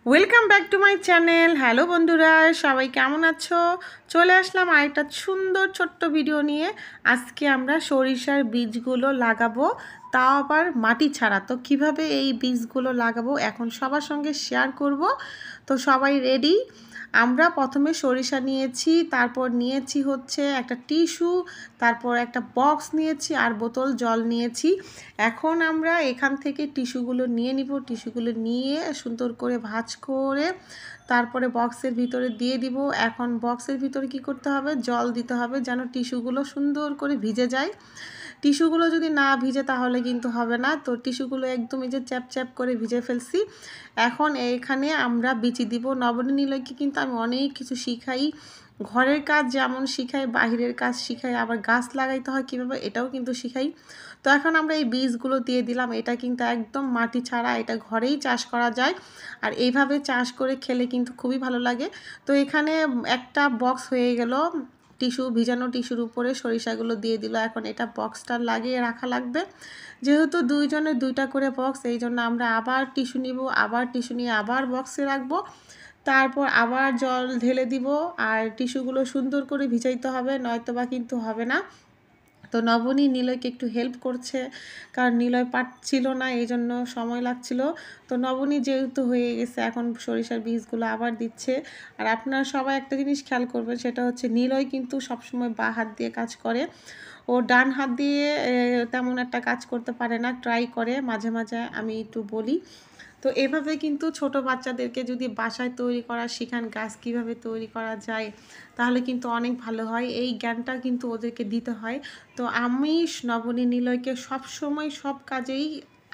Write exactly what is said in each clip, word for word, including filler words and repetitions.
Welcome back to my channel. Hello বন্ধুরা, সবাই কেমন আছো? চলে আসলাম আরেকটা সুন্দর ছোট্ট ভিডিও নিয়ে। আজকে আমরা সরিষার বীজগুলো লাগাবো, তাও আবার মাটি ছাড়া। তো কিভাবে এই বীজগুলো লাগাবো এখন সবার সঙ্গে শেয়ার করব। তো সবাই রেডি? আমরা প্রথমে সরিষা নিয়েছি, তারপর নিয়েছি হচ্ছে একটা টিস্যু, তারপর একটা বক্স নিয়েছি আর বোতল জল নিয়েছি। এখন আমরা এখান থেকে টিস্যুগুলো নিয়ে নিব। টিস্যুগুলো নিয়ে সুন্দর করে ভাঁজ করে তারপরে বক্সের ভিতরে দিয়ে দিব। এখন বক্সের ভিতরে কি করতে হবে? জল দিতে হবে যেন টিস্যুগুলো সুন্দর করে ভিজে যায়। টিস্যুগুলো যদি না ভিজে তাহলে কিন্তু হবে না। তো টিস্যুগুলো একদম এই যে চ্যাপ চ্যাপ করে ভিজে ফেলছি। এখন এইখানে আমরা বিচি দিব। নবনী নিলয়কে কিন্তু আমি অনেক কিছু শিখাই, ঘরের কাজ যেমন শিখাই, বাহিরের কাজ শিখাই, আবার গাছ লাগাইতে হয় কীভাবে এটাও কিন্তু শিখাই। তো এখন আমরা এই বীজগুলো দিয়ে দিলাম। এটা কিন্তু একদম মাটি ছাড়া, এটা ঘরেই চাষ করা যায় আর এইভাবে চাষ করে খেলে কিন্তু খুবই ভালো লাগে। তো এখানে একটা বক্স হয়ে গেল, টিস্যু ভিজানো টিস্যুর উপরে সরিষাগুলো দিয়ে দিল। এখন এটা বক্সটা লাগিয়ে রাখা লাগবে, যেহেতু দুইজনের দুইটা করে বক্স, এই জন্য আমরা আবার টিস্যু নিব, আবার টিস্যু নিয়ে আবার বক্সে রাখবো, তারপর আবার জল ঢেলে দিব আর টিস্যুগুলো সুন্দর করে ভিজাইতে হবে, নয়তো বা কিন্তু হবে না। তো নবনী নিলয়কে একটু হেল্প করছে, কারণ নিলয় পারছিল না, এই জন্য সময় লাগছিল। তো নবনী যেহেতু হয়ে গেছে এখন সরিষার বীজগুলো আবার দিচ্ছে। আর আপনারা সবাই একটা জিনিস খেয়াল করবেন, সেটা হচ্ছে নিলয় কিন্তু সবসময় বাঁ হাত দিয়ে কাজ করে, ও ডান হাত দিয়ে তেমন একটা কাজ করতে পারে না, ট্রাই করে মাঝে মাঝে, আমি একটু বলি। তো এভাবে কিন্তু ছোট বাচ্চাদেরকে যদি বাসায় তৈরি করা শেখান, গাছ কীভাবে তৈরি করা যায়, তাহলে কিন্তু অনেক ভালো হয়। এই জ্ঞানটা কিন্তু ওদেরকে দিতে হয়। তো আমি নবনী নিলয়কে সবসময় সব কাজেই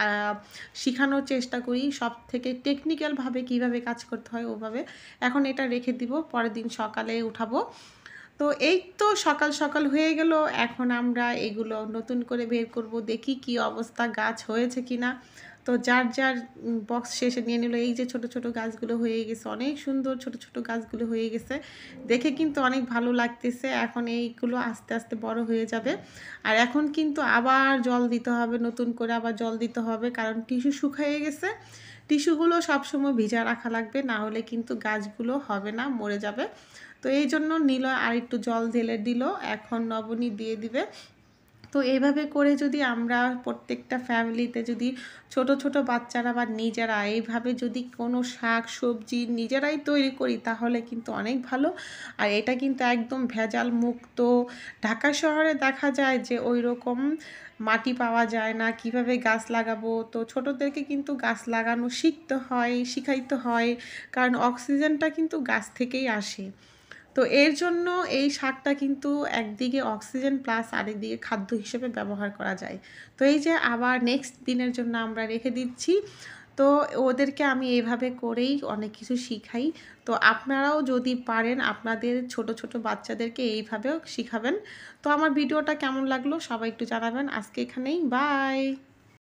শেখানোর চেষ্টা করি, সব থেকে টেকনিক্যালভাবে কিভাবে কাজ করতে হয় ওভাবে। এখন এটা রেখে দিব, পরের দিন সকালে উঠাবো। তো এই তো সকাল সকাল হয়ে গেল। এখন আমরা এগুলো নতুন করে বের করব, দেখি কি অবস্থা, গাছ হয়েছে কি না। তো যার যার বক্স শেষে নিয়ে নিল। এই যে ছোট ছোট গাছগুলো হয়ে গেছে, অনেক সুন্দর ছোট ছোট গাছগুলো হয়ে গেছে, দেখে কিন্তু অনেক ভালো লাগতেছে। এখন এইগুলো আস্তে আস্তে বড় হয়ে যাবে। আর এখন কিন্তু আবার জল দিতে হবে, নতুন করে আবার জল দিতে হবে, কারণ টিস্যু শুকিয়ে গেছে। টিস্যুগুলো সবসময় ভিজা রাখা লাগবে, না হলে কিন্তু গাছগুলো হবে না, মরে যাবে। তো এই জন্য নিলয় আর একটু জল ঢেলে দিল, এখন নবনী দিয়ে দিবে। তো এইভাবে করে যদি আমরা প্রত্যেকটা ফ্যামিলিতে যদি ছোট ছোট বাচ্চারা বা নিজেরা এইভাবে যদি কোনো শাক সবজি নিজেরাই তৈরি করি, তাহলে কিন্তু অনেক ভালো। আর এটা কিন্তু একদম ভেজাল মুক্ত। ঢাকা শহরে দেখা যায় যে ওই রকম মাটি পাওয়া যায় না, কিভাবে গাছ লাগাবো। তো ছোটদেরকে কিন্তু গাছ লাগানো শিখতে হয়, শিখাইতে হয়, কারণ অক্সিজেনটা কিন্তু গাছ থেকেই আসে। তো এর জন্য এই শাকটা কিন্তু একদিকে অক্সিজেন প্লাস আরেকদিকে খাদ্য হিসেবে ব্যবহার করা যায়। তো এই যে আবার নেক্সট দিনের জন্য আমরা রেখে দিচ্ছি। তো ওদেরকে আমি এইভাবে করেই অনেক কিছু শিখাই। তো আপনারাও যদি পারেন আপনাদের ছোট ছোট বাচ্চাদেরকে এইভাবেও শিখাবেন। তো আমার ভিডিওটা কেমন লাগলো সবাই একটু জানাবেন। আজকে এখানেই, বাই।